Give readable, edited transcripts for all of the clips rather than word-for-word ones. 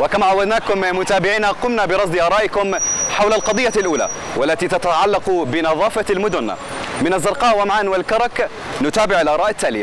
وكما عودناكم متابعينا قمنا برصد آرائكم حول القضية الأولى والتي تتعلق بنظافة المدن. من الزرقاء ومعان والكرك نتابع الآراء التالية.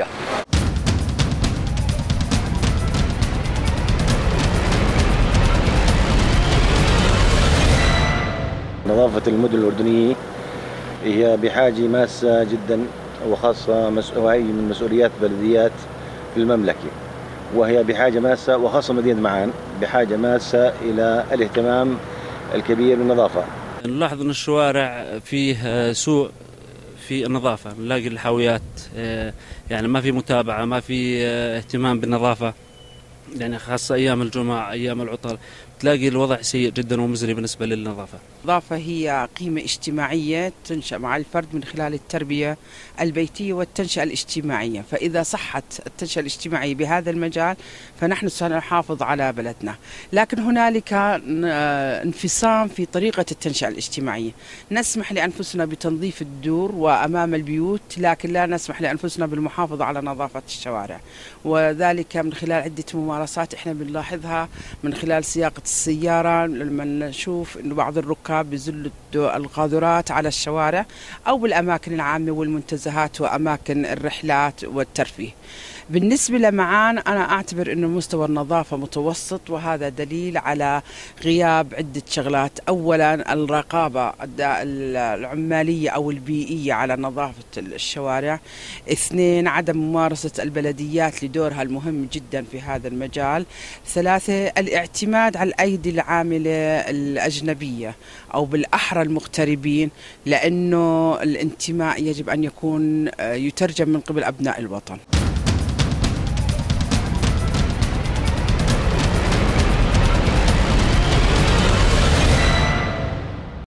نظافة المدن الأردنية هي بحاجة ماسة جدا وخاصة وهي من مسؤوليات بلديات في المملكة، وهي بحاجة ماسة وخاصة مدينة معان بحاجة ماسة إلى الاهتمام الكبير بالنظافة. نلاحظ أن الشوارع فيه سوء في النظافة، نلاقي الحاويات يعني ما في متابعة، ما في اهتمام بالنظافة، يعني خاصة أيام الجمعة أيام العطل تلاقي الوضع سيء جدا ومزري بالنسبة للنظافة. النظافة هي قيمة اجتماعية تنشأ مع الفرد من خلال التربية البيتية والتنشئة الاجتماعية، فإذا صحت التنشئة الاجتماعية بهذا المجال فنحن سنحافظ على بلدنا. لكن هنالك انفصام في طريقة التنشئة الاجتماعية، نسمح لأنفسنا بتنظيف الدور وأمام البيوت لكن لا نسمح لأنفسنا بالمحافظة على نظافة الشوارع، وذلك من خلال عدة ممارسات احنا بنلاحظها من خلال سياقة السيارة لما نشوف انه بعض الركاب بيزلوا القاذورات على الشوارع او بالاماكن العامة والمنتزهات واماكن الرحلات والترفيه. بالنسبة لمعان أنا أعتبر أنه مستوى النظافة متوسط، وهذا دليل على غياب عدة شغلات. أولا الرقابة العمالية أو البيئية على نظافة الشوارع. اثنين عدم ممارسة البلديات لدورها المهم جدا في هذا المجال. ثلاثة الاعتماد على الأيدي العاملة الأجنبية أو بالأحرى المغتربين، لأنه الانتماء يجب أن يكون يترجم من قبل أبناء الوطن.